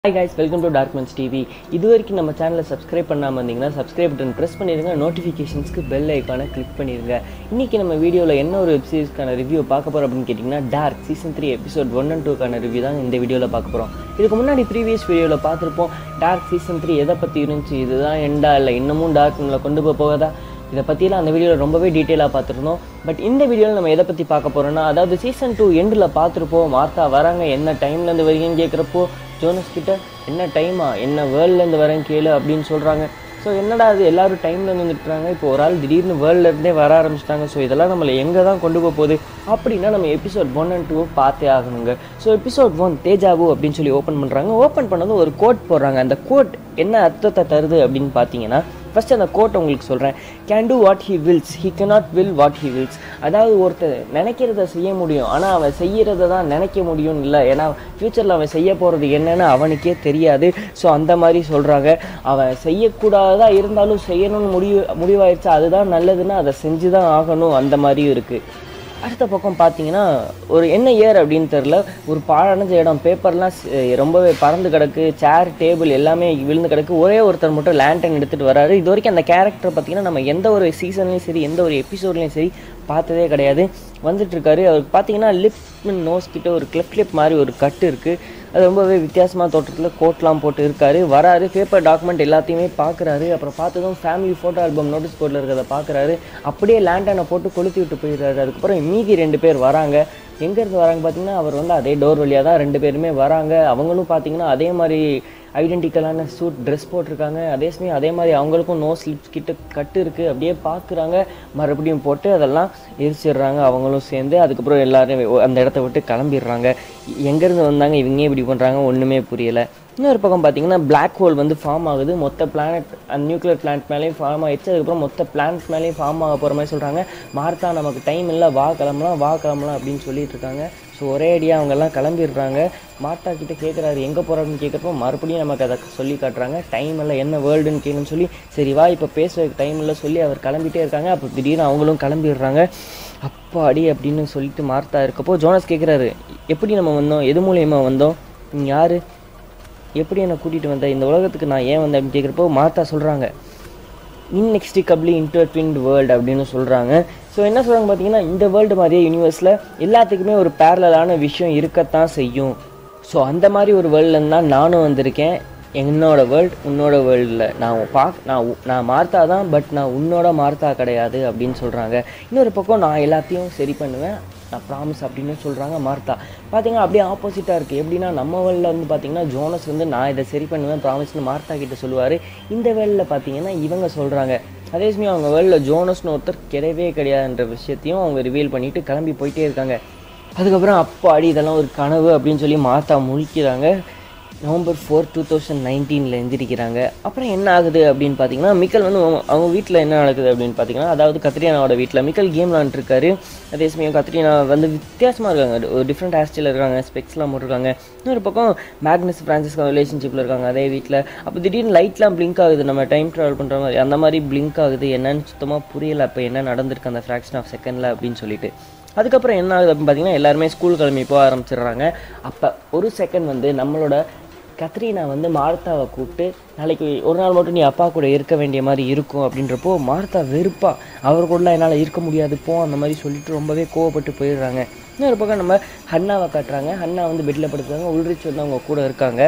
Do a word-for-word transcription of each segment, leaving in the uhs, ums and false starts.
Hi guys, welcome to DARKMAN'S T V. இதுவரைக்கும் நம்ம சேனலை சப்ஸ்கிரைப் பண்ணாமல் இருந்தீங்கன்னா சப்ஸ்கிரைப் பட்டன் ப்ரெஸ் பண்ணிடுங்க, நோட்டிஃபிகேஷன்ஸ்க்கு பெல் ஐக்கானை கிளிக் பண்ணிடுங்க. இன்றைக்கி நம்ம வீடியோவில் என்ன ஒரு வெப் சீரிஸ்க்கான ரிவ்யூ பார்க்க போகிறோம் அப்படின்னு கேட்டிங்கன்னா dark season three episode one and டூக்கான ரிவ்யூ தான் இந்த வீடியோவில் பார்க்க போகிறோம். இதுக்கு முன்னாடி ப்ரீவியஸ் வீடியோவில் பார்த்துருப்போம் டார்க் சீசன் த்ரீ எதை பற்றி இருந்துச்சு, இதுதான் எண்டா இல்லை இன்னமும் டார்க் நம்மளை கொண்டு போக போகதா, இதை பற்றிலாம் அந்த வீடியோவில் ரொம்பவே டீட்டெயிலாக பார்த்துருந்தோம். பட் இந்த வீடியோவில் நம்ம எதை பற்றி பார்க்க போகிறோம்னா, அதாவது சீசன் டூ எண்டில் பார்த்துருப்போம் மார்த்தா வராங்க, என்ன டைம்லேருந்து வரீங்கன்னு கேட்குறப்போ ஜோனஸ் கிட்ட என்ன டைமா என்ன வேர்ல்ட்லேருந்து வரேன் கேளு அப்படின்னு சொல்கிறாங்க. ஸோ என்னடா அது எல்லாரும் டைம்லேருந்து வந்துட்டுறாங்க, இப்போ ஒரு ஆள் திடீர்னு வேர்ல்ட்லேருந்தே வர ஆரம்பிச்சிட்டாங்க. ஸோ இதெல்லாம் நம்மளை எங்கே தான் கொண்டு போக போகுது அப்படின்னா நம்ம எபிசோட் ஒன் அண்ட் டூ பார்த்தே ஆகணுங்க. ஸோ எபிசோட் ஒன் தேஜாவு அப்படின்னு சொல்லி ஓப்பன் பண்ணுறாங்க. ஓப்பன் பண்ணதும் ஒரு கோட் போடுறாங்க. அந்த கோட் என்ன அர்த்தத்தை தருது அப்படின்னு பார்த்தீங்கன்னா, ஃபஸ்ட் அந்த கோட் உங்களுக்கு சொல்கிறேன். Can do what he wills, he cannot will what he wills. அதாவது ஒருத்தர் நினைக்கிறத செய்ய முடியும், ஆனால் அவன் செய்கிறத தான் நினைக்க முடியும்னு இல்லை. ஏன்னா ஃப்யூச்சரில் அவன் செய்ய போகிறது என்னன்னு அவனுக்கே தெரியாது. ஸோ அந்த மாதிரி சொல்கிறாங்க. அவன் செய்யக்கூடாததா இருந்தாலும் செய்யணும்னு முடிவு முடிவாயிடுச்சா அதுதான் நல்லதுன்னா அதை செஞ்சு தான் ஆகணும், அந்த மாதிரியும் இருக்குது. அடுத்த பக்கம் பார்த்தீங்கன்னா ஒரு என்ன இயர் அப்படின்னு தெரில, ஒரு பாழடைஞ்ச இடம், பேப்பர்லாம் ரொம்பவே பறந்து கிடக்கு, சேர் டேபிள் எல்லாமே விழுந்து கிடக்கு. ஒரே ஒருத்தர் மட்டும் லேண்டன் எடுத்துகிட்டு வராரு. இது வரைக்கும் அந்த கேரக்டர் பார்த்திங்கன்னா நம்ம எந்த ஒரு சீசன்லேயும் சரி எந்த ஒரு எபிசோட்லேயும் சரி பார்த்ததே கிடையாது. வந்துட்டுருக்காரு. அவருக்கு பார்த்தீங்கன்னா லிப் நோஸ் கிட்ட ஒரு கிளிப் கிளிப் மாதிரி ஒரு கட்டு இருக்குது. அது ரொம்பவே வித்தியாசமான தோட்டத்தில் கோட்லாம் போட்டு இருக்காரு. வராரு, பேப்பர் டாக்குமெண்ட் எல்லாத்தையுமே பார்க்குறாரு. அப்புறம் பார்த்ததும் ஃபேமிலி ஃபோட்டோ ஆல்பம் நோட்டீஸ் போர்டில் இருக்கிறத பார்க்குறாரு. அப்படியே லேண்டனை போட்டு கொளுத்தி விட்டு போயிடுறாரு. அதுக்கப்புறம் மீதி ரெண்டு பேர் வராங்க. எங்கேருந்து வராங்க பார்த்தீங்கன்னா, அவர் வந்து அதே டோர் வழியாக தான் ரெண்டு பேருமே வராங்க. அவங்களும் பார்த்தீங்கன்னா அதே மாதிரி ஐடென்டிக்கலான சூட் ட்ரெஸ் போட்டிருக்காங்க. அதே சமயம் அதே மாதிரி அவங்களுக்கும் நோ ஸ்லிப்ஸ் கிட்ட கட்டு இருக்குது. அப்படியே பார்க்குறாங்க, மறுபடியும் போட்டு அதெல்லாம் எரிச்சிடுறாங்க அவங்களும் சேர்ந்து. அதுக்கப்புறம் எல்லோரும் அந்த இடத்த விட்டு கிளம்பிடுறாங்க. எங்கேருந்து வந்தாங்க, இவங்க இப்படி பண்ணுறாங்க, ஒன்றுமே புரியலை. இன்னொரு பக்கம் பார்த்தீங்கன்னா பிளாக் ஹோல் வந்து ஃபார்ம் ஆகுது. மொத்த பிளானட் அந்த நியூக்ளியர் பிளான்ட் மேலேயும் ஃபார்ம் ஆகிடுச்சு. அதுக்கப்புறம் மொத்த பிளான்ட் மேலேயும் ஃபார்ம் ஆக போகிற மாதிரி சொல்கிறாங்க. மார்த்தா நமக்கு டைம் இல்லை, வா கிளம்பலாம் வா கிளம்பலாம் அப்படின்னு சொல்லிட்டு இருக்காங்க. ஸோ ஒரே அடியாக அவங்கெல்லாம் கிளம்பிடுறாங்க. மார்த்தா கிட்டே கேட்குறாரு எங்கே போகிறாங்கன்னு கேட்குறப்போ மறுபடியும் நமக்கு அதை சொல்லி காட்டுறாங்க. டைம் இல்லை, என்ன வேர்ல்டுன்னு கேளுன்னு சொல்லி, சரி வா இப்போ பேசுறதுக்கு டைம் இல்லை சொல்லி அவர் கிளம்பிட்டே இருக்காங்க. அப்போ திடீர்னு அவங்களும் கிளம்பிடுறாங்க. அப்பாடி அப்படின்னு சொல்லிட்டு மார்த்தா இருக்கப்போ ஜோனஸ் கேட்குறாரு, எப்படி நம்ம வந்தோம், எது மூலியமாக வந்தோம், நீ யார், எப்படி என்னை கூட்டிகிட்டு வந்தேன், இந்த உலகத்துக்கு நான் ஏன் வந்தேன் அப்படின்னு கேட்குறப்போ மார்த்தா சொல்கிறாங்க இன்எக்ஸ்ட்ரிகபிளி இன்டர்ட்வின்ட் வேர்ல்டு அப்படின்னு சொல்கிறாங்க. ஸோ என்ன சொல்கிறாங்க பார்த்தீங்கன்னா, இந்த வேர்ல்டு மாதிரியே யூனிவர்ஸில் எல்லாத்துக்குமே ஒரு பேரலான விஷயம் இருக்கத்தான் செய்யும். ஸோ அந்த மாதிரி ஒரு வேர்ல்டுலேருந்து தான் நானும் வந்திருக்கேன். என்னோடய வேர்ல்டு உன்னோட வேர்ல்டில் நான் பார்க்க நான் நான் மார்த்தா தான், பட் நான் உன்னோட மார்த்தா கிடையாது அப்படின்னு சொல்கிறாங்க. இன்னொரு பக்கம் நான் எல்லாத்தையும் சரி பண்ணுவேன், நான் ப்ராமிஸ் அப்படின்னு சொல்கிறாங்க மார்த்தா. பார்த்தீங்கன்னா அப்படியே ஆப்போசிட்டாக இருக்குது. எப்படின்னா நம்ம வேர்ல்டில் வந்து பார்த்திங்கன்னா ஜோனஸ் வந்து நான் இதை சரி பண்ணுவேன் ப்ராமிஸ்னு மார்த்தா கிட்ட சொல்லுவார். இந்த வேர்ல்டில் பார்த்தீங்கன்னா இவங்க சொல்கிறாங்க. அதே சமயம் அவங்க வேர்ல்டில் ஜோனஸ்னு ஒருத்தர் கிடையவே கிடையாதுன்ற விஷயத்தையும் அவங்க ரிவீல் பண்ணிவிட்டு கிளம்பி போயிட்டே இருக்காங்க. அதுக்கப்புறம் அப்பாடி இதெல்லாம் ஒரு கனவு அப்படின்னு சொல்லி மார்த்தா முழிக்கிறாங்க. நவம்பர் ஃபோர் டூ தௌசண்ட் நைன்டீனில் எந்திரிக்கிறாங்க. அப்புறம் என்ன ஆகுது அப்படின்னு பார்த்தீங்கன்னா, மிக்கல் வந்து அவங்க வீட்டில் என்ன நடக்குது அப்படின்னு பார்த்தீங்கன்னா, அதாவது கத்ரீனாவோட வீட்டில் மிக்கல் கேம் விளாண்டுருக்காரு. அதே சமயம் கத்ரீனா வந்து வித்தியாசமாக இருக்காங்க, ஒரு டிஃப்ரெண்ட் ஹேர் ஸ்டைலில் இருக்காங்க, ஸ்பெக்ஸ்லாம் போட்டிருக்காங்க. இன்னொரு பக்கம் மேக்னஸ் ஃப்ரான்சிஸ்கோ ரிலேஷன்ஷிப்பில் இருக்காங்க அதே வீட்டில். அப்போ திடீர்னு லைட்லாம் பிளிங்க் ஆகுது, நம்ம டைம் ட்ராவல் பண்ணுற மாதிரி அந்த மாதிரி பிளிங்க் ஆகுது. என்னன்னு சுத்தமாக புரியலை அப்போ என்ன நடந்திருக்கு அந்த ஃப்ராக்ஷன் ஆஃப் செகண்டில் அப்படின்னு சொல்லிட்டு. அதுக்கப்புறம் என்ன ஆகுது அப்படின்னு பார்த்தீங்கன்னா, எல்லாருமே ஸ்கூல் கிளம்பி போக ஆரம்பிச்சிடுறாங்க. அப்போ ஒரு செகண்ட் வந்து நம்மளோட கத்ரீனா வந்து மார்த்தாவை கூப்பிட்டு, நாளைக்கு ஒரு நாள் மட்டும் நீ அப்பா கூட இருக்க வேண்டிய மாதிரி இருக்கும் அப்படின்றப்போ மார்த்தா வெறுப்பா, அவர் கூடலாம் என்னால் இருக்க முடியாது போ அந்த மாதிரி சொல்லிட்டு ரொம்பவே கோவப்பட்டு போயிடுறாங்க. இன்னொரு பக்கம் நம்ம ஹன்னாவை காட்டுறாங்க. ஹன்னா வந்து பெட்டில் படுத்துறாங்க. உள்ரிச் வந்து அவங்க கூட இருக்காங்க.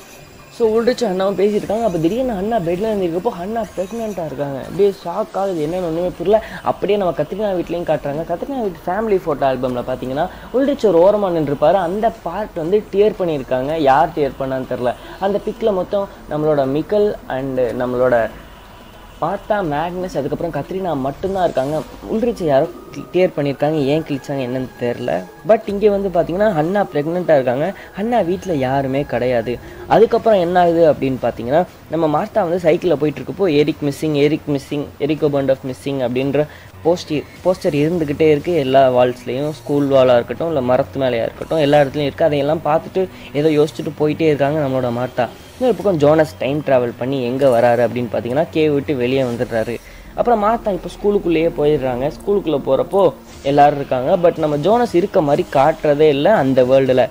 ஸோ உள்ரிச்சும் ஹன்னாவும் பேசியிருக்காங்க. அப்போ திடீர்னு ஹன்னா பெட்டில் இருந்திருக்கப்போ ஹன்னா ப்ரெக்னெண்ட்டாக இருக்காங்க. அப்படியே ஷாக் ஆகுது, என்னென்னு ஒன்றுமே புரியல. அப்படியே நம்ம கத்ரீனா வீட்லேயும் காட்டுறாங்க. கத்ரீனா வீட்டு ஃபேமிலி ஃபோட்டோ ஆல்பமில் பார்த்தீங்கன்னா உள்ரிச் ஒரு ஓரமாக நின்றுப்பார். அந்த பார்ட் வந்து டியர் பண்ணியிருக்காங்க. யார் டியர் பண்ணான்னு தெரில. அந்த பிக்கில் மொத்தம் நம்மளோட மிக்கல் அண்டு நம்மளோட மார்த்தா, மேக்னஸ், அதுக்கப்புறம் கத்ரீனா மட்டும்தான் இருக்காங்க. உள்ரிச்சை யாரோ கிளியர் பண்ணியிருக்காங்க, ஏன் கிழிச்சாங்க என்னன்னு தெரில. பட் இங்கே வந்து பார்த்திங்கன்னா ஹன்னா ப்ரெக்னெண்ட்டாக இருக்காங்க. ஹன்னா வீட்டில் யாருமே கிடையாது. அதுக்கப்புறம் என்ன ஆகுது அப்படின்னு பார்த்தீங்கன்னா, நம்ம மார்த்தா வந்து சைக்கிளில் போயிட்டுருக்கப்போ Erik missing Erik missing Erik Obendorf missing அப்படின்ற போஸ்டர் போஸ்டர் இருந்துக்கிட்டே இருக்குது எல்லா வால்ஸ்லேயும். ஸ்கூல் வாலாக இருக்கட்டும், இல்லை மரத்து மேலேயாக இருக்கட்டும், எல்லா இடத்துலையும் இருக்குது. அதையெல்லாம் பார்த்துட்டு ஏதோ யோசிச்சுட்டு போயிட்டே இருக்காங்க நம்மளோட மார்த்தா. இன்னொரு பக்கம் ஜோனஸ் டைம் ட்ராவல் பண்ணி எங்கே வராரு அப்படின்னு பார்த்தீங்கன்னா, கேவ் விட்டு வெளியே வந்துடுறாரு. அப்புறம் மார்த்தா இப்போ ஸ்கூலுக்குள்ளேயே போயிடுறாங்க. ஸ்கூலுக்குள்ளே போகிறப்போ எல்லோரும் இருக்காங்க. பட் நம்ம ஜோனஸ் இருக்க மாதிரி காட்டுறதே இல்லை அந்த வேர்ல்டில்.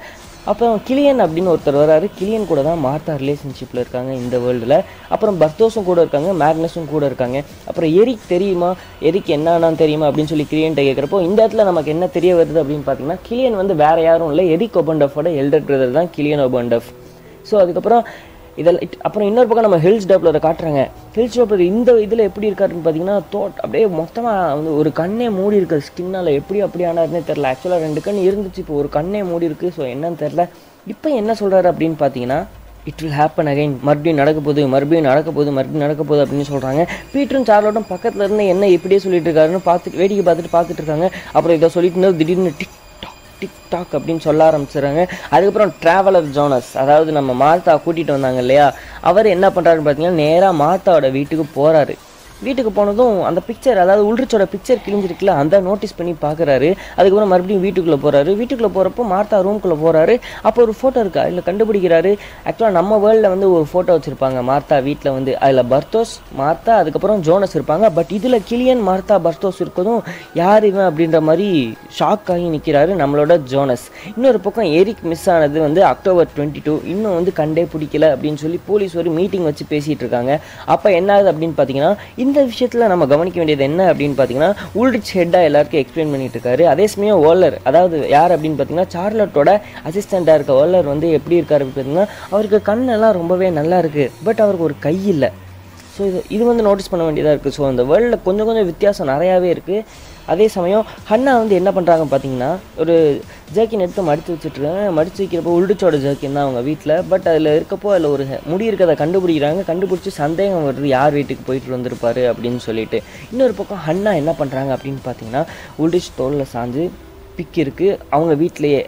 அப்புறம் கிளியன் அப்படின்னு ஒருத்தர் வராரு. கிளியன் கூட தான் மார்த்தா ரிலேஷன்ஷிப்பில் இருக்காங்க இந்த வேர்ல்டில். அப்புறம் பர்தோஸும் கூட இருக்காங்க, மேக்னஸும் கூட இருக்காங்க. அப்புறம் எரிக் தெரியுமா, எரிக் என்னன்னு தெரியுமா அப்படின்னு சொல்லி கிளியன்ட்ட கேட்குறப்போ இந்த இடத்துல நமக்கு என்ன தெரிய வருது அப்படின்னு பார்த்தீங்கன்னா கிளியன் வந்து வேறு யாரும் இல்லை, எரிக் ஒபண்டஃபோட எல்டர் பிரதர் தான் கிளியன் ஒபண்டஃப். ஸோ அதுக்கப்புறம் இதெல்லாம் அப்புறம் இன்னொரு பக்கம் நம்ம ஹில்ஸ் டாப்லரை காட்டுறாங்க. ஹில்ஸ் டாப்லர் இந்த இதில் எப்படி இருக்காருன்னு பார்த்தீங்கன்னா தோட் அப்படியே மொத்தமாக வந்து ஒரு கண்ணே மூடி இருக்குது ஸ்கின்னால். எப்படி அப்படி ஆனாருன்னே தெரில. ஆக்சுவலாக ரெண்டு கண் இருந்துச்சு, இப்போ ஒரு கண்ணே மூடி இருக்குது. ஸோ என்னன்னு தெரில. இப்போ என்ன சொல்கிறாரு அப்படின்னு பார்த்தீங்கன்னா இட் வில் ஹேப்பன் அகைன், மறுபடியும் நடக்க போகுது மறுபடியும் நடக்க போகுது மறுபடியும் நடக்க போகுது அப்படின்னு சொல்கிறாங்க. பீட்டரும் சார்லோட்டும் பக்கத்தில் இருந்து என்ன இப்படியே சொல்லிட்டு இருக்காருன்னு பார்த்துட்டு வேடிக்கை பார்த்துட்டு பார்த்துட்டு இருக்காங்க. அப்புறம் இதை சொல்லிட்டு இருந்தால் திடீர்னு டிக் டிக்டாக் அப்படின்னு சொல்ல ஆரம்பிச்சிடுறாங்க. அதுக்கப்புறம் ட்ராவலர் ஜோனஸ், அதாவது நம்ம மார்த்தா கூட்டிகிட்டு வந்தாங்க இல்லையா, அவர் என்ன பண்ணுறாருன்னு பார்த்தீங்கன்னா நேராக மார்த்தாவோட வீட்டுக்கு போகிறாரு. வீட்டுக்கு போனதும் அந்த பிக்சர், அதாவது உள்ரிச்சோட பிக்சர் கிழிஞ்சிருக்குல்ல, அந்த நோட்டீஸ் பண்ணி பார்க்குறாரு. அதுக்கப்புறம் மறுபடியும் வீட்டுக்குள்ளே போகிறாரு. வீட்டுக்குள்ளே போகிறப்போ மார்த்தா ரூம்குள்ளே போகிறாரு. அப்போ ஒரு ஃபோட்டோ இருக்கா அதில் கண்டுபிடிக்கிறாரு. ஆக்சுவலாக நம்ம வேர்ல்டில் வந்து ஒரு ஃபோட்டோ வச்சுருப்பாங்க மார்த்தா வீட்டில் வந்து, அதில் பர்தோஸ் மார்த்தா அதுக்கப்புறம் ஜோனஸ் இருப்பாங்க. பட் இதில் கிளியன் மார்த்தா பர்தோஸ் இருக்கதும் யார் இவன் அப்படின்ற மாதிரி ஷாக் ஆகி நிற்கிறாரு நம்மளோட ஜோனஸ். இன்னொரு பக்கம் எரிக் மிஸ் ஆனது வந்து அக்டோபர் டுவெண்ட்டி டூ இன்னும் வந்து கண்டே பிடிக்கல அப்படின்னு சொல்லி போலீஸ் ஒரு மீட்டிங் வச்சு பேசிகிட்டு இருக்காங்க. அப்போ என்ன ஆகுது அப்படின்னு பார்த்தீங்கன்னா இந்த விஷயத்தில் நம்ம கவனிக்க வேண்டியது என்ன அப்படின்னு பார்த்தீங்கன்னா உல்ரிச் ஹெட்டாக எல்லாருக்கும் எக்ஸ்பிளைன் பண்ணிட்டு இருக்காரு. அதே சமயம் ஓலர், அதாவது யார் அப்படின்னு பார்த்தீங்கன்னா சார்லட்டோட அசிஸ்டண்ட்டாக இருக்க ஓலர் வந்து எப்படி இருக்காரு அப்படின்னு பார்த்தீங்கன்னா அவருக்கு கண்ணெல்லாம் ரொம்பவே நல்லா இருக்குது, பட் அவருக்கு ஒரு கை இல்லை. ஸோ இது இது வந்து நோட்டீஸ் பண்ண வேண்டியதாக இருக்குது. ஸோ அந்த வேர்ல்டில் கொஞ்சம் கொஞ்சம் வித்தியாசம் நிறையாவே இருக்குது. அதே சமயம் ஹன்னா வந்து என்ன பண்ணுறாங்க பார்த்தீங்கன்னா ஒரு ஜர்க்கின் எடுத்து மடித்து வச்சுட்ருக்காங்க. மடித்து வைக்கிறப்போ உல்ரிச்சோட ஜர்க்கின் தான் அவங்க வீட்டில். பட் அதில் இருக்கப்போ அதில் ஒரு முடி இருக்கிறத கண்டுபிடிக்கிறாங்க. கண்டுபிடிச்சி சந்தேகம் வருது யார் வீட்டுக்கு போயிட்டு வந்திருப்பாரு அப்படின்னு சொல்லிட்டு. இன்னொரு பக்கம் ஹன்னா என்ன பண்ணுறாங்க அப்படின்னு பார்த்தீங்கன்னா உல்ரிச் தோளில் சாஞ்சு பிக் இருக்குது அவங்க வீட்டிலையே.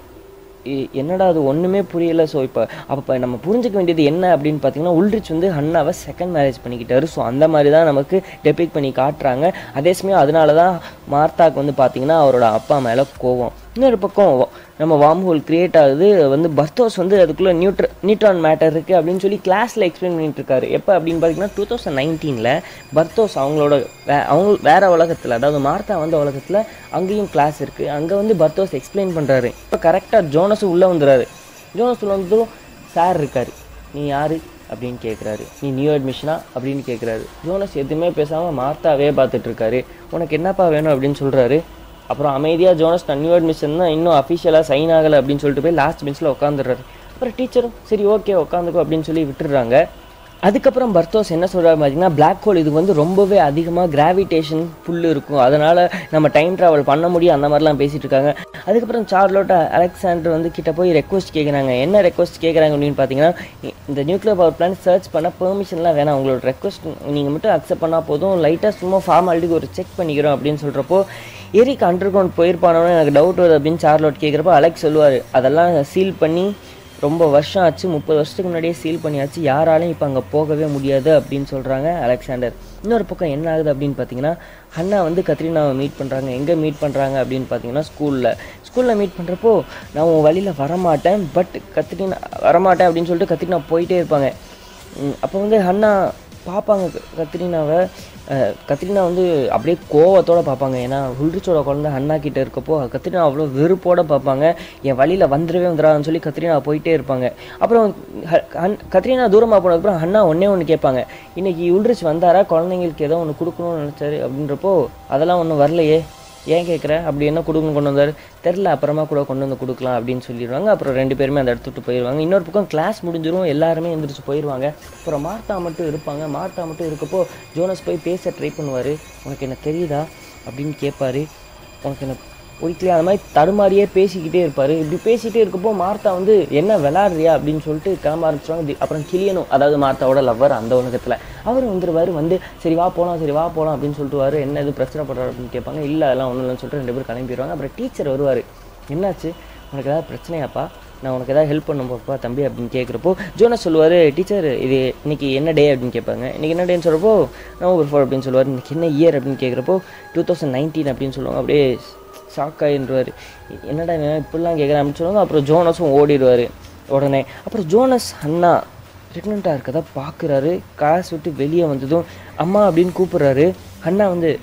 என்னடா அது ஒன்றுமே புரியலை. ஸோ இப்போ அப்போ நம்ம புரிஞ்சிக்க வேண்டியது என்ன அப்படின்னு பார்த்தீங்கன்னா உல்ரிச் வந்து ஹன்னாவை செகண்ட் மேரேஜ் பண்ணிக்கிட்டாரு. ஸோ அந்த மாதிரி தான் நமக்கு டெபிக் பண்ணி காட்டுறாங்க. அதே சமயம் அதனால தான் மார்த்தாக்கு வந்து பார்த்திங்கன்னா அவரோட அப்பா மேலே கோவம். இன்னொரு பக்கம் நம்ம வார்ம் ஹோல் கிரியேட் ஆகுது வந்து பர்தோஸ் வந்து அதுக்குள்ளே நியூட்ர நியூட்ரான் மேட்டர் இருக்குது அப்படின்னு சொல்லி கிளாஸில் எக்ஸ்பிளைன் பண்ணிட்டு இருக்காரு. எப்போ அப்படின்னு பார்த்தீங்கன்னா டூ தௌசண்ட் நைன்டீனில் பர்தோஸ் அவங்களோட வே அவங்க வேறு உலகத்தில், அதாவது மார்த்தா வந்த உலகத்தில் அங்கேயும் கிளாஸ் இருக்குது. அங்கே வந்து பர்தோஸ் எக்ஸ்பிளைன் பண்ணுறாரு. இப்போ கரெக்டாக ஜோனஸும் உள்ளே வந்துடுறாரு. ஜோனஸ் உள்ள வந்துடும் சார் இருக்கார். நீ யார் அப்படின்னு கேட்குறாரு. நீ நியூ அட்மிஷனா அப்படின்னு கேட்குறாரு. ஜோனஸ் எதுவுமே பேசாமல் மார்த்தாவே பார்த்துட்ருக்காரு. உனக்கு என்னப்பா வேணும் அப்படின்னு சொல்கிறாரு. அப்புறம் அமைதியாக ஜோனஸ் நான் நியூ அட்மிஷன் தான் இன்னும் அஃபிஷியலாக சைன் ஆகலை அப்படின்னு சொல்லிட்டு போய் லாஸ்ட் பெஞ்சில் உட்காந்துடுறாரு. அப்புறம் டீச்சரும் சரி ஓகே உட்காந்துக்கோ அப்படின்னு சொல்லி விட்டுடுறாங்க. அதுக்கப்புறம் பர்தோஸ் என்ன சொல்கிறாரு பார்த்தீங்கன்னா பிளாக் ஹோல் இது வந்து ரொம்பவே அதிகமாக கிராவிடேஷன் புல் இருக்கும், அதனால் நம்ம டைம் ட்ராவல் பண்ண முடியும் அந்த மாதிரிலாம் பேசிகிட்டு இருக்காங்க. அதுக்கப்புறம் சார்லோட்ட அலெக்சாண்டர் வந்து கிட்ட போய் ரெக்வஸ்ட் கேட்குறாங்க. என்ன ரெக்வஸ்ட் கேட்குறாங்க அப்படின்னு பார்த்தீங்கன்னா இந்த நியூக்ளியர் பவர் பிளான் சர்ச் பண்ண பெர்மிஷன்லாம் வேணாம், உங்களோட ரெக்வஸ்ட் நீங்கள் மட்டும் அக்செப்ட் பண்ணால் போதும், லைட்டாக சும்மா ஃபார்மாலிட்டிக்கு ஒரு செக் பண்ணிக்கிறோம் அப்படின்னு சொல்கிறப்போ எரிக் அண்டர் கிரவுண்ட் போயிருப்பானோன்னு எனக்கு டவுட் வருது அப்படின்னு சார்லோட் கேட்குறப்போ அலெக்ஸ் சொல்லுவார் அதெல்லாம் சீல் பண்ணி ரொம்ப வருஷம் ஆச்சு, முப்பது வருஷத்துக்கு முன்னாடியே சீல் பண்ணியாச்சு, யாராலையும் இப்போ அங்கே போகவே முடியாது அப்படின்னு சொல்கிறாங்க அலெக்சாண்டர். இன்னொரு பக்கம் என்ன ஆகுது அப்படின்னு பார்த்தீங்கன்னா ஹன்னா வந்து கத்ரீனாவை மீட் பண்ணுறாங்க. எங்கே மீட் பண்ணுறாங்க அப்படின்னு பார்த்தீங்கன்னா ஸ்கூலில் ஸ்கூலில் மீட் பண்ணுறப்போ நான் உன் வழியில் வரமாட்டேன், பட் கத்ரீனா வரமாட்டேன் அப்படின்னு சொல்லிட்டு கத்ரீனா போயிட்டே இருப்பாங்க. அப்போ வந்து ஹன்னா பார்ப்பாங்க கத்ரீனாவை. கத்ரீனா வந்து அப்படியே கோவத்தோடு பார்ப்பாங்க. ஏன்னா உல்ரிச்சோட குழந்தை ஹன்னா கிட்டே இருக்கப்போ கத்ரீனா அவ்வளோ வெறுப்போடு பார்ப்பாங்க. என் வழியில் வந்துடவே வந்துடாதுன்னு சொல்லி கத்ரீனா போயிட்டே இருப்பாங்க. அப்புறம் ஹன் கத்ரீனா தூரமாக போனதுக்கப்புறம் ஹன்னா ஒன்றே ஒன்று கேட்பாங்க, இன்றைக்கி உல்ரிச் வந்தாரா, குழந்தைங்களுக்கு ஏதோ ஒன்று கொடுக்கணும்னு நினச்சாரு அப்படின்றப்போ அதெல்லாம் ஒன்றும் வரலையே, ஏன் கேட்குற, அப்படி என்ன கொடுக்கணும் கொண்டு வந்தார் தெரில, அப்புறமா கூட கொண்டு வந்து கொடுக்கலாம் அப்படின்னு சொல்லிடுவாங்க. அப்புறம் ரெண்டு பேருமே அந்த இடத்துட்டு போயிடுவாங்க. இன்னொரு பக்கம் கிளாஸ் முடிஞ்சிடும், எல்லாருமே எந்திரிச்சு போயிடுவாங்க. அப்புறம் மார்த்தா மட்டும் இருப்பாங்க. மார்த்தா மட்டும் இருக்கப்போ ஜோனஸ் போய் பேச ட்ரை பண்ணுவார். உனக்கு என்ன தெரியுதா அப்படின்னு கேட்பார். உனக்கு என்ன பிடிக்கலையா, அந்த மாதிரி தடுமாறியே பேசிக்கிட்டே இருப்பார். இப்படி பேசிகிட்டே இருக்கப்போ மார்த்தா வந்து என்ன விளாட்றியா அப்படின்னு சொல்லிட்டு கிளம்ப ஆரம்பிச்சிருவாங்க. அப்புறம் கிளியனும், அதாவது மார்த்தாவோட லவ்வர் அந்த உலகத்தில், அவர் வந்துடுவார். வந்து சரி வா போகலாம் சரி வா போகலாம் அப்படின்னு சொல்லிட்டு வார். என்ன இது பிரச்சனை பண்ணுறாரு அப்படின்னு கேட்பாங்க. இல்லை அதெல்லாம் ஒன்றும் இல்லைன்னு சொல்லிட்டு ரெண்டு பேரும் கிளம்பிடுவாங்க. அப்புறம் டீச்சர் வருவார். என்னாச்சு உனக்கு ஏதாவது பிரச்சனையாப்பா, நான் உனக்கு ஏதாவது ஹெல்ப் பண்ணும்போப்பா தம்பி அப்படின்னு கேட்குறப்போ ஜோனஸ் சொல்லுவார், டீச்சர் இது இன்றைக்கி என்ன டே அப்படின்னு கேட்பாங்க. இன்றைக்கி என்ன டேன்னு சொல்கிறப்போ நவம்பர் ஃபோர் அப்படின்னு சொல்லுவார். இன்றைக்கி என்ன இயர் அப்படின்னு கேட்குறப்போ டூ தௌசண்ட் நைன்டீன் அப்படின்னு சொல்லுவாங்க. அப்படியே ஷாக் ஆகிடுவார். என்னடா இப்படிலாம் கேட்குறேன் அப்படின்னு சொல்லுவாங்க. அப்புறம் ஜோனஸும் ஓடிடுவார் உடனே. அப்புறம் ஜோனஸ் அண்ணா ப்ரெக்னெண்ட்டாக இருக்கதா பார்க்குறாரு. காசு விட்டு வெளியே வந்ததும் அம்மா அப்படின்னு கூப்பிட்றாரு. அண்ணா வந்து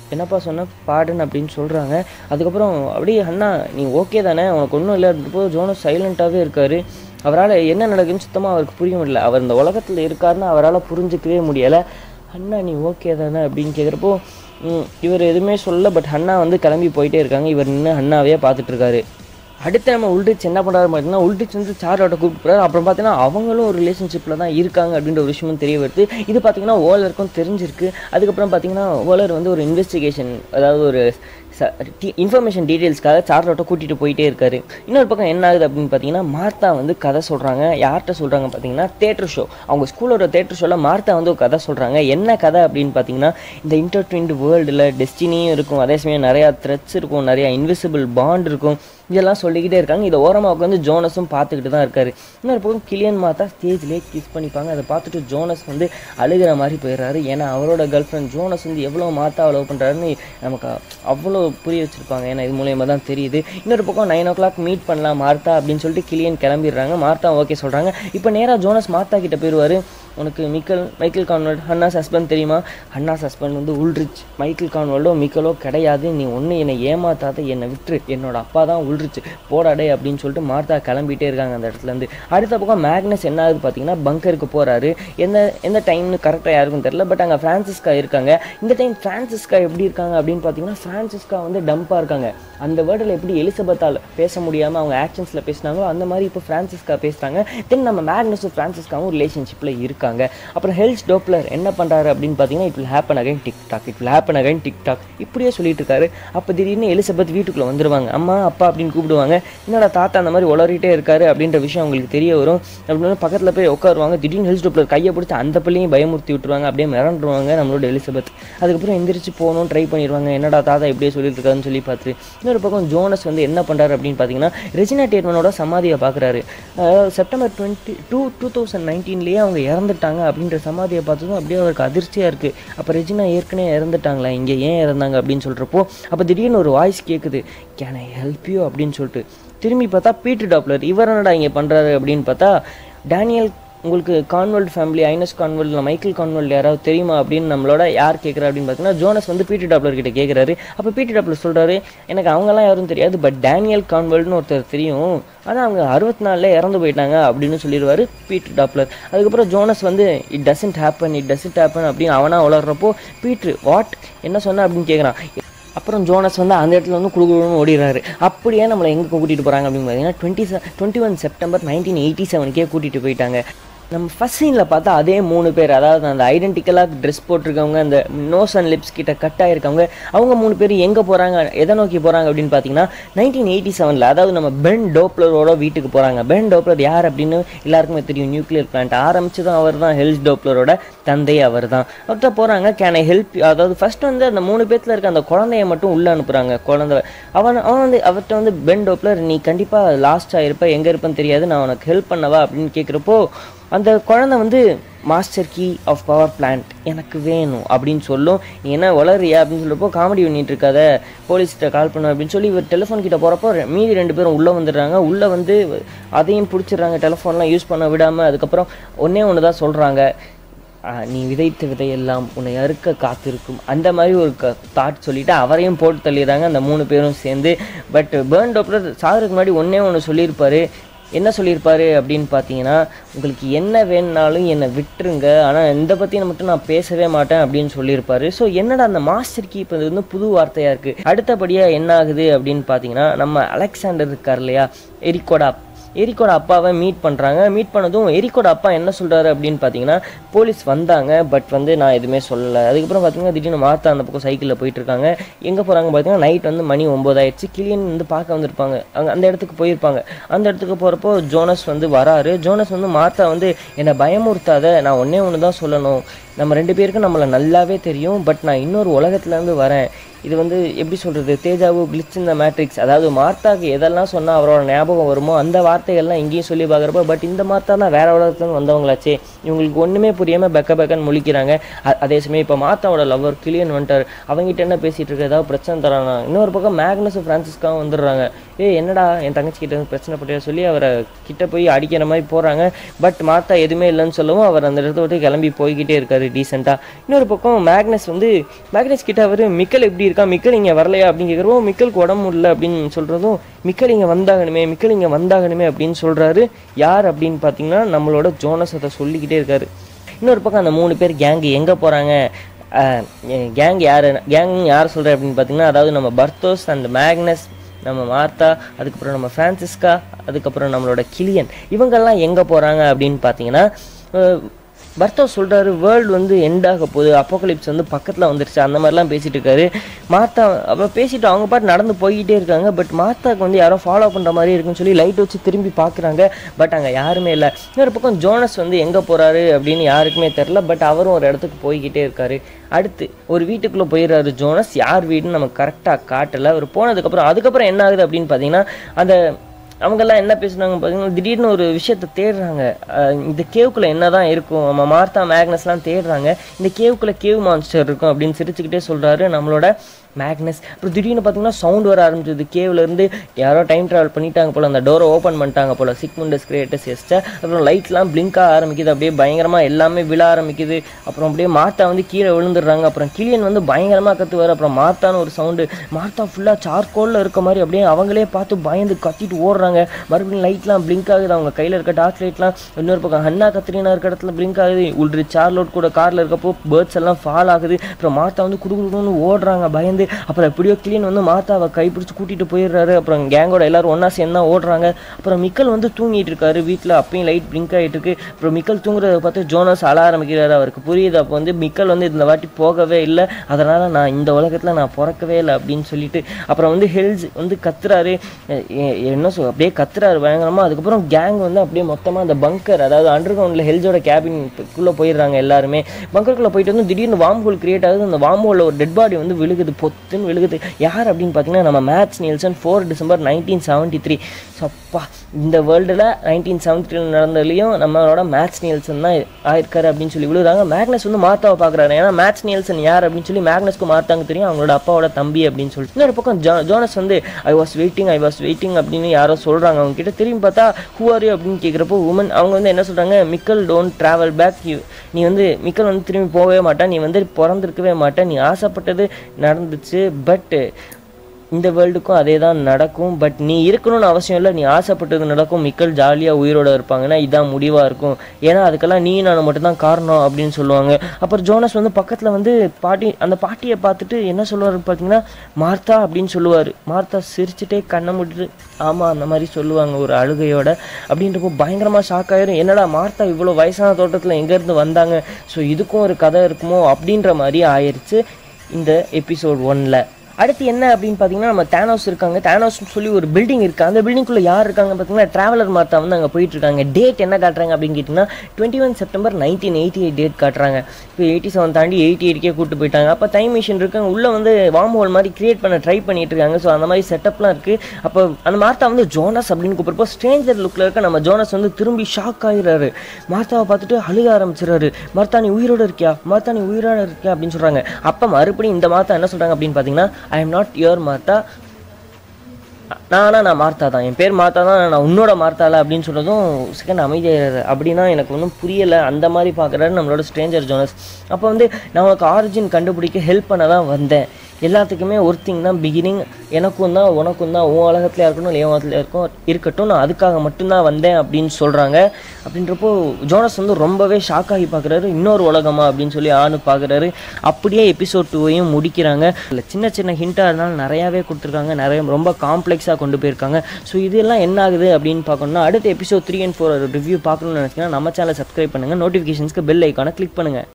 என்னப்பா சொன்ன பாடுன்னு அப்படின்னு சொல்கிறாங்க. அதுக்கப்புறம் அப்படியே அண்ணா நீ ஓகே தானே, உனக்கு ஒன்றும் இல்லை அப்படின்றப்போ ஜோனஸ் சைலண்ட்டாகவே இருக்கார். அவரால் என்ன நடக்குதுன்னு சுத்தமாக அவருக்கு புரிய முடியல. அவர் இந்த உலகத்தில் இருக்காருன்னு அவரால் புரிஞ்சிக்கவே முடியலை. அண்ணா நீ ஓகே தானே அப்படின்னு கேட்குறப்போ இவர் எதுவுமே சொல்லலை. பட் அண்ணா வந்து கிளம்பி போயிட்டே இருக்காங்க. இவர் நின்று அண்ணாவே பார்த்துட்ருக்காரு. அடுத்து நம்ம உல்ரிச் என்ன பண்ணுறாரு பார்த்தீங்கன்னா, உல்ரிச் வந்து சார்லோட்டை கூப்பிட்டு போகிறார். அப்புறம் பார்த்தீங்கன்னா அவங்களும் ஒரு ரிலேஷன்ஷிப்பில் தான் இருக்காங்க அப்படின்ற ஒரு விஷயமும் தெரிய வருது. இது பார்த்தீங்கன்னா ஓலருக்கும் தெரிஞ்சிருக்கு. அதுக்கப்புறம் பார்த்தீங்கன்னா ஓலர் வந்து ஒரு இன்வெஸ்டிகேஷன், அதாவது ஒரு இன்ஃபர்மேஷன் டீட்டெயில்ஸ்க்காக சார்லோட்டை கூட்டிகிட்டு போயிட்டே இருக்காரு. இன்னொரு பக்கம் என்ன ஆகுது அப்படின்னு பார்த்தீங்கன்னா, மார்த்தா வந்து கதை சொல்கிறாங்க. யார்கிட்ட சொல்கிறாங்க பார்த்தீங்கன்னா, தேட்டர் ஷோ, அவங்க ஸ்கூலோட தேட்டர் ஷோவில் மார்த்தா வந்து ஒரு கதை சொல்கிறாங்க. என்ன கதை அப்படின்னு பார்த்தீங்கன்னா, இந்த இன்டர்ட்வின்டு வேர்ல்டில் டெஸ்டினியும் இருக்கும், அதே சமயம் நிறையா த்ரெட்ஸ் இருக்கும், நிறையா இன்விசிபிள் பாண்ட் இருக்கும், இதெல்லாம் சொல்லிக்கிட்டே இருக்காங்க. இதை ஓரமாக உட்காந்து ஜோனஸும் பார்த்துக்கிட்டு தான் இருக்காரு. இன்னொரு பக்கம் கிலியன் மாத்தா ஸ்டேஜ்லேயே கிஸ் பண்ணிப்பாங்க. அதை பார்த்துட்டு ஜோனஸ் வந்து அழுகிற மாதிரி போயிடுறாரு. ஏன்னா அவரோட கேர்ள் ஃப்ரெண்ட் ஜோனஸ் வந்து எவ்வளோ மாத்தாவை லவ் பண்ணுறாருன்னு நமக்கு அவ்வளோ புரிய வச்சுருப்பாங்க. ஏன்னா இது மூலயமா தான் தெரியுது. இன்னொரு பக்கம் நைன் ஓ கிளாக் மீட் பண்ணலாம் மார்த்தா அப்படின்னு சொல்லிட்டு கிலியன் கிளம்பிடுறாங்க. மார்த்தா ஓகே சொல்கிறாங்க. இப்போ நேராக ஜோனஸ் மார்த்தா கிட்ட போயிடுவார். உனக்கு மிக்கல் மைக்கேல் கான்வெல்ட் ஹன்னாஸ் ஹஸ்பண்ட் தெரியுமா? ஹன்னாஸ் ஹஸ்பண்ட் வந்து உல்ரிச், மைக்கேல் கான்வெல்டோ மிக்கலோ கிடையாது. நீ ஒன்று என்னை ஏமாத்தாத, என்னை விட்டுரு, என்னோட அப்பா தான் உல்ரிச், போடாடே அப்படின்னு சொல்லிட்டு மார்த்தா கிளம்பிட்டே இருக்காங்க அந்த இடத்துலேருந்து. அடுத்த பக்கம் மேக்னஸ் என்ன ஆகுது பார்த்தீங்கன்னா, பங்கருக்கு போகிறாரு. எந்த எந்த டைம்னு கரெக்டாக யாருக்கும் தெரியல. பட் அங்கே ஃப்ரான்சிஸ்கா இருக்காங்க. இந்த டைம் ஃப்ரான்சிஸ்கா எப்படி இருக்காங்க அப்படின்னு பார்த்தீங்கன்னா, ஃப்ரான்சிஸ்கா வந்து டம்பாக இருக்காங்க. அந்த வேர்டில் எப்படி எலிசபெத்தால் பேச முடியாமல் அவங்க ஆக்ஷன்ஸில் பேசினாங்களோ அந்த மாதிரி இப்போ ஃப்ரான்சிஸ்கா பேசுகிறாங்க. தென் நம்ம மேக்னஸும் ஃப்ரான்சிஸ்காவும் ரிலேஷன்ஷிப்பில் இருக்காங்க. அப்புறம் ஹெல்ஸ் டோப்லர் என்ன பண்ணுறாரு அப்படின்னு பார்த்தீங்கன்னா, it will happen again tick tock, it will happen again tick tock இப்படியே சொல்லிட்டு இருக்காரு. அப்போ திடீர்னு எலிசபெத் வீட்டுக்குள்ளே வந்துடுவாங்க. அம்மா அப்பா அப்படின்னு கூப்பிடுவாங்க. என்னோட தாத்தா அந்த மாதிரி உளறிட்டே இருக்காரு அப்படின்ற விஷயம் அவங்களுக்கு தெரிய வரும். அப்படின்னு பக்கத்தில் போய் உட்காருவாங்க. திடீர்னு ஹெல்ஸ் டோப்லர் கையை பிடிச்சி அந்த பிள்ளையும் பயமுறுத்தி விட்டுருவாங்க. அப்படியே மிரண்டுருவாங்க நம்மளோட எலிசபெத். அதுக்கப்புறம் எந்திரிச்சு போகணும் ட்ரை பண்ணிடுவாங்க. என்னடா தாத்தா இப்படியே சொல்லிட்டு இருக்காருன்னு சொல்லி பார்த்து இன்னொரு பக்கம் ஜோனஸ் வந்து என்ன பண்ணுறாரு அப்படின்னு பார்த்தீங்கன்னா, ரெஜினா டேட்மனோட சமாதியை பார்க்குறாரு. September twenty two two thousand நைன்டீன்லேயே அவங்க இறந்துட்டாங்க அப்படின்ற சமாதியை பார்த்ததும் அப்படியே அவருக்கு அதிர்ச்சியாக இருக்குது. அப்போ ரெஜினா ஏற்கனவே இறந்துட்டாங்களா, இங்கே ஏன் இறந்தாங்க அப்படின்னு சொல்கிறப்போ அப்போ திடீர்னு ஒரு வாய்ஸ் கேட்குது, கேன் ஐ ஹெல்ப் யூ அப்படின்னு சொல்லிட்டு. திரும்பி பார்த்தா பீட்டர் டாப்லர். இவர் என்னடா இங்கே பண்ணுறாரு அப்படின்னு பார்த்தா, டேனியல் உங்களுக்கு கான்வெல்ட் ஃபேமிலி, ஐனஸ் கான்வெல்ட் இல்லை மைக்கேல் கான்வெல்ட் யாராவது தெரியுமா அப்படின்னு நம்மளோட யார் கேட்குறா அப்படின்னு பார்த்தீங்கன்னா, ஜோனஸ் வந்து பீட்டர் டாப்லர் கிட்ட கேட்குறாரு. அப்போ பீட்டர் டாப்லர் சொல்கிறாரு, எனக்கு அவங்கெல்லாம் யாரும் தெரியாது, பட் டேனியல் கான்வெல்ட்னு ஒருத்தர் தெரியும், ஆனால் அவங்க அறுபத்தி நாலில் இறந்து போயிட்டாங்க அப்படின்னு சொல்லிடுவார் பீட்டர் டாப்லர். அதுக்கப்புறம் ஜோனஸ் வந்து it doesn't happen it doesn't happen அப்படின்னு அவனா வளர்றப்போ பீட்ரு வாட் என்ன சொன்ன அப்படின்னு கேட்குறான். அப்புறம் ஜோனஸ் வந்து அந்த இடத்துல வந்து குடுகுடுன்னு ஓடிடுறாரு. அப்படியே நம்மளை எங்கே கூட்டிகிட்டு போகிறாங்க அப்படின்னு பார்த்தீங்கன்னா, twenty twenty one September nineteen eighty செவனுக்கே கூட்டிகிட்டு போயிட்டாங்க. நம்ம ஃபஸ்ட் சீனில் பார்த்தா அதே மூணு பேர், அதாவது அந்த ஐடென்டிக்கலாக ட்ரெஸ் போட்டிருக்கவங்க, அந்த நோஸ் அண்ட் லிப்ஸ் கிட்ட கட் ஆகிருக்கவங்க, அவங்க மூணு பேர் எங்கே போகிறாங்க, எதை நோக்கி போகிறாங்க அப்படின்னு பார்த்தீங்கன்னா, நைன்டீன் எயிட்டி செவனில் அதாவது நம்ம பென் டோப்லரோட வீட்டுக்கு போகிறாங்க. பென் டோப்லர் யார் அப்படின்னு எல்லாருக்குமே தெரியும். நியூக்ளியர் பிளான்ட் ஆரம்பிச்சதும் அவர் தான், ஹெல்ஸ் டோப்லரோட தந்தை அவர் தான். அவர்கிட்ட போகிறாங்க. கேன் ஐ ஹெல்ப் யூ, அதாவது ஃபஸ்ட் வந்து அந்த மூணு பேர்த்தில் இருக்க அந்த குழந்தைய மட்டும் உள்ளே அனுப்புகிறாங்க. குழந்தை அவன் அவன் வந்து அவர்கிட்ட வந்து பென் டோப்லர் நீ கண்டிப்பாக லாஸ்ட்டாக இருப்ப, எங்கே இருப்பேன்னு தெரியாது, நான் உனக்கு ஹெல்ப் பண்ணவா அப்படின்னு கேட்குறப்போ அந்த குழந்தை வந்து master key of power plant எனக்கு வேணும் அப்படின்னு சொல்லும். நீ என்ன வளரியா அப்படின்னு சொல்கிறப்போ காமெடி பண்ணிட்டு இருக்காத, போலீஸ்கிட்ட கால் பண்ண அப்படின்னு சொல்லி இவர் டெலிஃபோன் கிட்ட போகிறப்போ மீதி ரெண்டு பேரும் உள்ளே வந்துடுறாங்க. உள்ளே வந்து அதையும் பிடிச்சிடுறாங்க, டெலிஃபோன்லாம் யூஸ் பண்ண விடாமல். அதுக்கப்புறம் ஒன்றே ஒன்று தான் சொல்கிறாங்க, நீ விதைத்த விதையெல்லாம் உன்னை அறுக்க காத்திருக்கும், அந்த மாதிரி ஒரு க தாட் சொல்லிவிட்டு அவரையும் போட்டு தள்ளிடுறாங்க அந்த மூணு பேரும் சேர்ந்து. பட் பெர்ன் டோப்லர் சாகிறதுக்கு முன்னாடி ஒன்றே ஒன்று சொல்லியிருப்பார். என்ன சொல்லியிருப்பாரு அப்படின்னு பார்த்தீங்கன்னா, உங்களுக்கு என்ன வேணுனாலும் என்னை விட்டுருங்க, ஆனால் இந்த பற்றி மட்டும் நான் பேசவே மாட்டேன் அப்படின்னு சொல்லியிருப்பாரு. ஸோ என்னடா அந்த மாஸ்டர் கீ இப்போ வந்து புது வார்த்தையாக இருக்குது. அடுத்தபடியாக என்ன ஆகுது அப்படின்னு பார்த்தீங்கன்னா, நம்ம அலெக்சாண்டர் இருக்கார் இல்லையா, எரிக்கோடா எரிக்கோட அப்பாவை மீட் பண்ணுறாங்க. மீட் பண்ணதும் எரிக்கோட அப்பா என்ன சொல்கிறாரு அப்படின்னு பார்த்தீங்கன்னா, போலீஸ் வந்தாங்க பட் வந்து நான் எதுவுமே சொல்லலை. அதுக்கப்புறம் பார்த்தீங்கன்னா திடீர்னு மார்த்தா அந்த பக்கம் சைக்கிளில் போயிட்டுருக்காங்க. எங்கே போகிறாங்க பார்த்தீங்கன்னா, நைட் வந்து மணி ஒம்பதாயிடுச்சு. கிளியன் வந்து பார்க்க வந்திருப்பாங்க, அங்கே அந்த இடத்துக்கு போயிருப்பாங்க. அந்த இடத்துக்கு போகிறப்போ ஜோனஸ் வந்து வராரு. ஜோனஸ் வந்து மார்த்தா வந்து என்னை பயமுறுத்தாத, நான் ஒன்றே ஒன்று தான் சொல்லணும், நம்ம ரெண்டு பேருக்கும் நம்மளை நல்லாவே தெரியும், பட் நான் இன்னொரு உலகத்துலேருந்து வரேன், இது வந்து எப்படி சொல்கிறது, தேஜாவு கிளிச் இந்த மேட்ரிக்ஸ், அதாவது மார்த்தாக்கு எதெல்லாம் சொன்னால் அவரோட ஞாபகம் வருமோ அந்த வார்த்தைகள்லாம் இங்கேயும் சொல்லி பார்க்குறப்ப, பட் இந்த மார்த்தாலாம் வேற உலகத்துலேருந்து வந்தவங்களாச்சே, இவங்களுக்கு ஒன்றுமே புரியாமல் பெக்க பெக்கன்னு முழிக்கிறாங்க. அதே சமயம் இப்போ மார்த்தாவோட லவ்வர் கிளியன் வந்துட்டார், அவங்ககிட்ட என்ன பேசிகிட்டு இருக்க, ஏதாவது பிரச்சனை தரானா. இன்னொரு பக்கம் மேக்னஸும் ஃப்ரான்சிஸ்காவும் வந்துடுறாங்க. ஏ என்னடா என் தங்கச்சி கிட்ட வந்து பிரச்சனை பட்டியா சொல்லி அவரை கிட்ட போய் அடிக்கிற மாதிரி போகிறாங்க. பட் மார்த்தா எதுவுமே இல்லைன்னு சொல்லவும் அவர் அந்த இடத்த விட்டு கிளம்பி போய்கிட்டே இருக்காரு டீசெண்டாக. இன்னொரு பக்கம் மேக்னஸ் வந்து மேக்னஸ் கிட்ட அவர் மிக்கல் எப்படி இருக்கா, மிக்கல் இங்கே வரலையா அப்படின்னு கேட்குறோம். மிக்கலுக்கு உடம்பு இல்லை அப்படின்னு சொல்கிறதும், மிக்கல் இங்கே வந்தாகணுமே மிக்கல் இங்கே வந்தாகணுமே அப்படின்னு சொல்கிறாரு. யார் அப்படின்னு பார்த்தீங்கன்னா நம்மளோட ஜோனஸ் அதை சொல்லிக்கிட்டே இருக்காரு. இன்னொரு பக்கம் அந்த மூணு பேர் கேங்கு எங்கே போகிறாங்க, கேங் யார் கேங் யார் சொல்கிற அப்படின்னு பார்த்தீங்கன்னா, அதாவது நம்ம பர்தோஸ் அண்ட் மேக்னஸ், நம்ம மார்த்தா, அதுக்கப்புறம் நம்ம ஃப்ரான்சிஸ்கா, அதுக்கப்புறம் நம்மளோட கிளியன், இவங்கெல்லாம் எங்கே போகிறாங்க அப்படின்னு பார்த்தீங்கன்னா, பர்தோஸ் சொல்கிறாரு வேர்ல்டு வந்து எண்ட் ஆக போகுது, அப்போகலிப்ஸ் வந்து பக்கத்தில் வந்துருச்சு, அந்த மாதிரிலாம் பேசிகிட்டு இருக்காரு. மார்த்தா அவள் பேசிட்டு அவங்க பாட்டு நடந்து போய்கிட்டே இருக்காங்க. பட் மார்த்தாவுக்கு வந்து யாரோ ஃபாலோ பண்ணுற மாதிரி இருக்குன்னு சொல்லி லைட் வச்சு திரும்பி பார்க்குறாங்க. பட் அங்கே யாருமே இல்லை. இன்னொரு பக்கம் ஜோனஸ் வந்து எங்கே போகிறாரு அப்படின்னு யாருக்குமே தெரில. பட் அவரும் ஒரு இடத்துக்கு போய்கிட்டே இருக்காரு. அடுத்து ஒரு வீட்டுக்குள்ளே போயிடுறாரு ஜோனஸ். யார் வீடுன்னு நமக்கு கரெக்டாக காட்டலை. அவர் போனதுக்கப்புறம் அதுக்கப்புறம் என்ன ஆகுது அப்படின்னு பார்த்தீங்கன்னா, அந்த அவங்கெல்லாம் என்ன பேசுனாங்க பார்த்தீங்கன்னா, திடீர்னு ஒரு விஷயத்தை தேடுறாங்க. இந்த கேவுக்குள்ளே என்ன தான் இருக்கும், நம்ம மார்த்தா மேக்னஸ்லாம் தேடுறாங்க. இந்த கேவுக்குள்ளே கேவ் மான்ஸ்டர் இருக்கும் அப்படின்னு சிரிச்சுக்கிட்டே சொல்கிறாரு நம்மளோட மேக்னஸ். அப்புறம் திடீர்னு பார்த்தீங்கன்னா சவுண்ட் வர ஆரம்பிச்சது. கேவ்லேருந்து யாரோ டைம் ட்ராவல் பண்ணிட்டாங்க போல், அந்த டோரை ஓப்பன் பண்ணிட்டாங்க போல், சிக்முண்டஸ் கிரியேட்டர்ஸ் எஸ்ட்டை. அப்புறம் லைட்லாம் பிளிங்காக ஆரம்பிக்குது, அப்படியே பயங்கரமாக எல்லாமே விழ ஆரம்பிக்குது. அப்புறம் அப்படியே மார்த்தா வந்து கீழே விழுந்துடுறாங்க. அப்புறம் கிளியன் வந்து பயங்கரமாக கத்துவார். அப்புறம் மார்த்தான்னு ஒரு சவுண்டு, மார்த்தா ஃபுல்லாக சார்கோலில் இருக்க மாதிரி அப்படியே அவங்களே பார்த்து பயந்து கத்திட்டு ஓடுறாங்க. மறுபடியும் லைட்லாம் பிளிங்க் ஆகுது, அவங்க கையில் இருக்க டார்ச் லைட்லாம். இன்னொரு பக்கம் ஹன்னா கத்ரீனா இருக்க இடத்துல பிளிங்க் ஆகுது. உள்ரி சார்லோட் கூட காரில் இருக்கப்போ பேர்ட்ஸ் எல்லாம் ஃபால் ஆகுது. அப்புறம் மார்த்தா வந்து குடு குடுன்னு ஓடுறாங்க பயந்து. அப்புறம் எப்படியோ கிளியன் வந்து மார்த்தாவை கைப்பிடிச்சு கூட்டிட்டு போயிடுறாரு. அப்புறம் கேங்கோட எல்லாரும் ஒன்னா சேர்ந்து தான் ஓடுறாங்க. அப்புறம் மிக்கல் வந்து தூங்கிட்டு இருக்காரு வீட்டில், அப்பயும் லைட் பிளிங்க் ஆகிட்டு இருக்கு. அப்புறம் மிக்கல் தூங்குறத பார்த்து ஜோனஸ் அழ ஆரம்பிக்கிறாரு. அவருக்கு புரியுது அப்போ வந்து மிக்கல் வந்து இந்த வாட்டி போகவே இல்லை, அதனால நான் இந்த உலகத்தில் நான் பிறக்கவே இல்லை அப்படின்னு சொல்லிட்டு. அப்புறம் வந்து ஹெல்ஸ் வந்து கத்துறாரு, என்ன சொல் அப்படியே கத்துறாரு பயங்கரமா. அதுக்கப்புறம் கேங் வந்து அப்படியே மொத்தமாக அந்த பங்கர், அதாவது அண்டர் கிரவுண்டில் ஹெல்ஸோட கேபின்குள்ளே போயிடுறாங்க எல்லாருமே. பங்கருக்குள்ளே போயிட்டு வந்து திடீர்னு வார்ம் ஹோல் கிரியேட் ஆகுது. அந்த வார்ம் ஹோலில் ஒரு டெட் பாடி வந்து விழுகுது, பொத்துன்னு விழுகுது. யார் அப்படின்னு பார்த்தீங்கன்னா நம்ம Mads Nielsen, four December nineteen seventy three. சப்பா, இந்த வேர்ல்டில் நைன்டீன் செவன்ட்டி த்ரீ நடந்ததுலையும் நம்மளோட மேட்ஸ் நீல்சன் தான் ஆயிருக்காரு அப்படின்னு சொல்லி விழுறாங்க. மேக்னஸ் வந்து மார்த்தாவை பார்க்குறாரு. ஏன்னா மேட்ஸ் நீல்சன் யார் அப்படின்னு சொல்லி மேக்னஸ்க்கு மார்த்தாங்க தெரியும், அவங்களோட அப்பாவோட தம்பி அப்படின்னு சொல்லிட்டு. இன்னொரு பக்கம் ஜோ ஜோனஸ் வந்து I was waiting I was waiting அப்படின்னு யாரோ சொல்கிறாங்க அவங்க கிட்ட. திரும்பி பார்த்தா ஹூ ஆர் யூ அப்படின்னு கேட்குறப்போ உமன் அவங்க வந்து என்ன சொல்கிறாங்க, Mikkel don't travel back, you நீ வந்து மிக்கல் வந்து திரும்பி போகவே மாட்டேன், நீ வந்து பிறந்திருக்கவே மாட்டேன், நீ ஆசைப்பட்டது நடந்துச்சு, பட் இந்த வேர்ல்டுக்கும் அதே தான் நடக்கும், பட் நீ இருக்கணும்னு அவசியம் இல்லை, நீ ஆசைப்பட்டது நடக்கும், மிக்கல் ஜாலியாக உயிரோடு இருப்பாங்கன்னா இதான் முடிவாக இருக்கும், ஏன்னா அதுக்கெல்லாம் நீ நான் மட்டும்தான் காரணம் அப்படின்னு சொல்லுவாங்க. அப்புறம் ஜோனஸ் வந்து பக்கத்தில் வந்து பாட்டி, அந்த பாட்டியை பார்த்துட்டு என்ன சொல்லுவார் பார்த்தீங்கன்னா மார்த்தா அப்படின்னு சொல்லுவார். மார்த்தா சிரிச்சுட்டே கண்ணை மூடிட்டு ஆமாம் அந்த மாதிரி சொல்லுவாங்க ஒரு அழுகையோட. அப்படின்றப்போ பயங்கரமாக ஷாக் ஆயிரும், என்னடா மார்த்தா இவ்வளோ வயசான தோட்டத்தில் எங்கேருந்து வந்தாங்க, ஸோ இதுக்கும் ஒரு கதை இருக்குமோ அப்படின்ற மாதிரி ஆயிடுச்சு இந்த எபிசோட் ஒன்னில். அடுத்து என்ன அப்படின்னு பார்த்தீங்கன்னா நம்ம தேனோஸ் இருக்காங்க. தேனோஸ்னு சொல்லி ஒரு பில்டிங் இருக்குது. அந்த பில்டிங்குள்ளே யார் இருக்காங்க பார்த்தீங்கன்னா ட்ராவலர் மார்த்தா வந்து அங்கே போயிட்டுருக்காங்க. டேட் என்ன காட்டுறாங்க அப்படின்னு கேட்டிங்கன்னா twenty one September nineteen eighty eight date காட்டுறாங்க. இப்போ எயிட்டி செவன் தாண்டி எயிட்டி எயிட்கே கூப்பிட்டு போயிட்டாங்க. அப்போ டைம் மிஷின் இருக்காங்க, உள்ளே வந்து வார்ம் ஹோல் மாதிரி கிரியேட் பண்ண ட்ரை பண்ணிட்டு இருக்காங்க. ஸோ அந்த மாதிரி செட்டப்லாம் இருக்குது. அப்போ அந்த மார்த்தா வந்து ஜோனஸ் அப்படின்னு கூப்பிட்றப்போ ஸ்ட்ரேஞ்சர் லுக்கில் இருக்க நம்ம ஜோனஸ் வந்து திரும்பி ஷாக் ஆகிறாரு. மார்த்தாவை பார்த்துட்டு அழுக ஆரம்பிச்சிடறாரு. மார்த்தா நீ உயிரோடு இருக்கியா, மார்த்தா நீ உயிரோடு இருக்கியா அப்படின்னு சொல்கிறாங்க. அப்போ மறுபடியும் இந்த மார்த்தா என்ன சொல்கிறாங்க அப்படின்னு பார்த்தீங்கன்னா I am not your Martha, நானா நான் மார்த்தா தான், என் பேர் மார்த்தா தான், நான் உன்னோட மார்த்தால அப்படின்னு சொல்கிறதும் செகண்ட் அமைதியாகிறாரு. அப்படின்னா எனக்கு ஒன்றும் புரியலை அந்த மாதிரி பார்க்குறாரு நம்மளோட ஸ்ட்ரேஞ்சர் ஜோனஸ். அப்போ வந்து நான் உனக்கு ஆரிஜின் கண்டுபிடிக்க ஹெல்ப் பண்ண தான் வந்தேன், எல்லாத்துக்குமே ஒரு திங் தான் பிகினிங், எனக்கும் தான் உனக்கும் தான், உன் உலகத்தில் இருக்கட்டும் இல்லை என் உலகத்தில் இருக்கும் இருக்கட்டும், நான் அதுக்காக மட்டும்தான் வந்தேன் அப்படின்னு சொல்கிறாங்க. அப்படின்றப்போ ஜோனஸ் வந்து ரொம்பவே ஷாக் ஆகி பார்க்குறாரு, இன்னொரு உலகமா அப்படின்னு சொல்லி ஆணு பார்க்குறாரு. அப்படியே எபிசோட் டூவையும் முடிக்கிறாங்க. இல்லை சின்ன சின்ன ஹிண்ட்டாக இருந்தாலும் நிறையாவே கொடுத்துருக்காங்க, நிறைய ரொம்ப காம்ப்ளெக்ஸாக கொண்டு போயிருக்காங்க. ஸோ இதெல்லாம் என்ன ஆகுது அப்படின்னு பார்க்கணும்னா அடுத்த episode three and four review பார்க்கணும்னு நினச்சிங்கன்னா நம்ம சேனலை சப்ஸ்கிரைப் பண்ணுங்கள், நோட்டிஃபிகேஷன்ஸ்க்கு பெல் ஐக்கானை கிளிக் பண்ணுங்கள்.